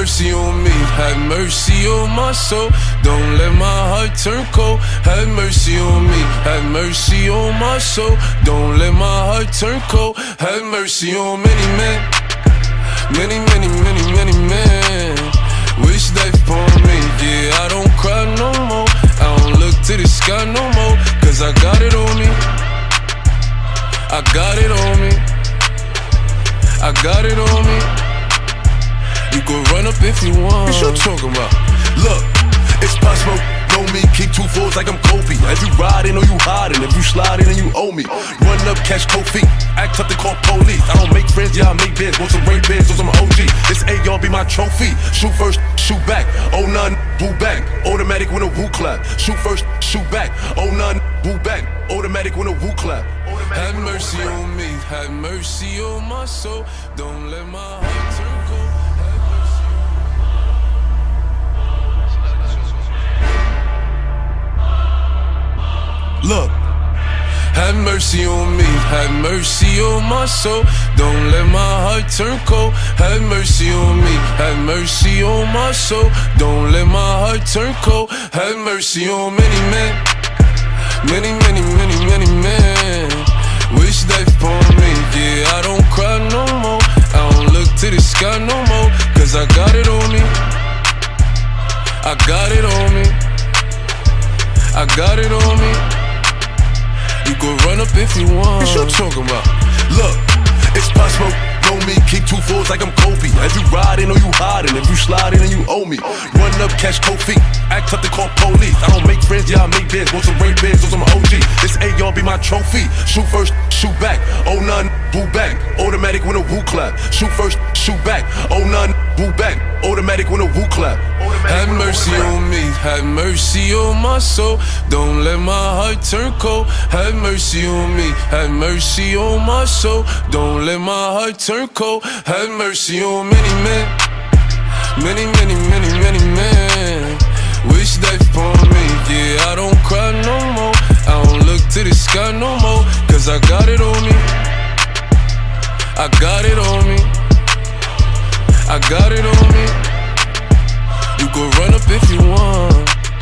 mercy on me, have mercy on my soul. Don't let my heart turn cold. Have mercy on me, have mercy on my soul. Don't let my heart turn cold. Have mercy on many men, many, many, many, many men. Wish they for me, yeah, I don't cry no more. I don't look to the sky no more, cause I got it on me. I got it on me. I got it on me. You can run up if you want. What you talking about? Look, it's possible. Know me, keep 2 fours like I'm Kobe. If you riding or you hiding, if you sliding and you owe me. Run up, catch cold feet, act tough to call police. I don't make friends, yeah, I make bids. Want some rape bids or some OG. This AR be my trophy. Shoot first, shoot back. Oh none, boo back. Automatic when a woo clap. Shoot first, shoot back. Oh none, boo back. Automatic when a woo clap. Have mercy on me, have mercy on my soul. Don't let my heart turn cold. Look, have mercy on me, have mercy on my soul. Don't let my heart turn cold. Have mercy on me, have mercy on my soul. Don't let my heart turn cold. Have mercy on many men, many, many, many, many men. Wish they for me, yeah, I don't cry no more. I don't look to the sky no more, cause I got it on me. I got it on me. I got it on me. You can run up if you want. What you talking about? Look, it's possible. Know me, keep 2 fours like I'm Kobe. If you riding or you hiding, if you sliding and you owe me. Run up, catch cold feet, act tough to call police. I don't make friends, yeah, I make bids. Want some rape bids or some OG. This AR be my trophy. Shoot first, shoot back. Oh none, boo back. Automatic when a woo clap. Shoot first, shoot back. Oh none, boo back. Automatic when a woo clap. Have mercy on me, have mercy on my soul. Don't let my heart turn cold. Have mercy on me, have mercy on my soul. Don't let my heart turn cold. Have mercy on many men, many, many, many, many men. Wish they for me, yeah, I don't cry no more. I don't look to the sky no more, cause I got it on me. I got it on me. I got it on me. You can run up if you want.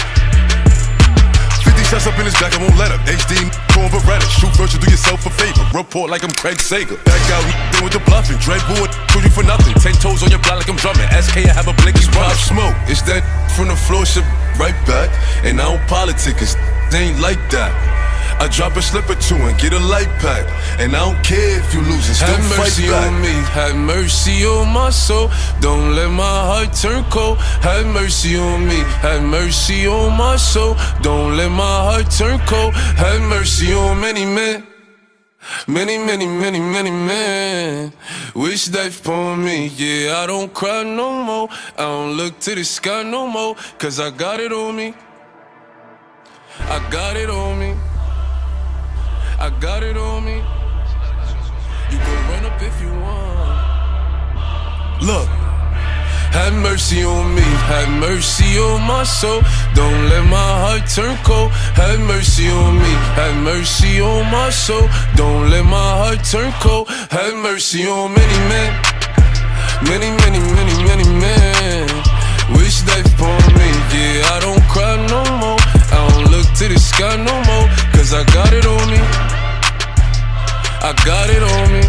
50 shots up in his back, I won't let up. HD, corn Beretta. Shoot first, you do yourself a favor. Report like I'm Craig Sager. That guy, we deal with the bluffing. Dread Bull, do you for nothing. 10 toes on your block like I'm drumming. SK, I have a blink, it's pop smoke. It's that from the floor, shit right back. And I don't politic, cause they ain't like that. I drop a slip or two and get a light pack. And I don't care if you lose it, still fight back. Have mercy on me, have mercy on my soul. Don't let my heart turn cold. Have mercy on me, have mercy on my soul. Don't let my heart turn cold. Have mercy on many men, many, many, many, many men. Wish they for me, yeah, I don't cry no more. I don't look to the sky no more, cause I got it on me. I got it on me. I got it on me. You can run up if you want. Look, have mercy on me, have mercy on my soul. Don't let my heart turn cold. Have mercy on me, have mercy on my soul. Don't let my heart turn cold. Have mercy on many men, many, many, many, many men. Wish they for me, yeah, I don't cry no more. I don't look to the sky no more, cause I got it on me. I got it on me.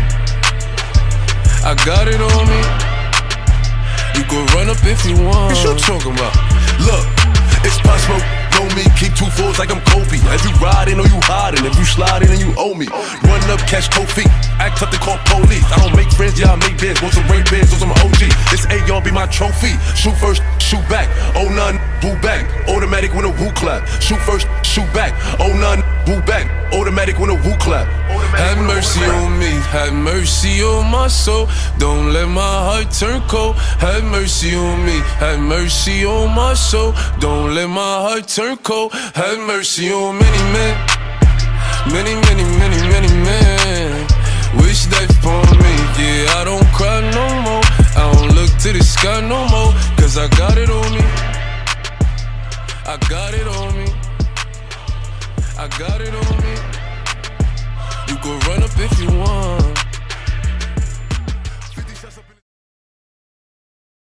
I got it on me. You can run up if you want. What you talking about? Look, it's possible. Know me, keep 2 fours like I'm Kobe. If you riding or you hiding, if you sliding and you owe me. Run up, catch cold feet, act tough to call police. I don't make friends, yeah, I make bids. Want some rape bids or some OG. This AR be my trophy. Shoot first, shoot back. Oh none, boo back. Automatic when a woo clap. Shoot first, shoot back. Oh none, boo back. Automatic when a woo clap. Have mercy on me, have mercy on my soul. Don't let my heart turn cold. Have mercy on me, have mercy on my soul. Don't let my heart turn cold. Have mercy on many men, many, many, many, many men. Wish they for me, yeah, I don't cry no more. I don't look to the sky no more, cause I got it on me. I got it on me. I got it on me. You can run up if you want.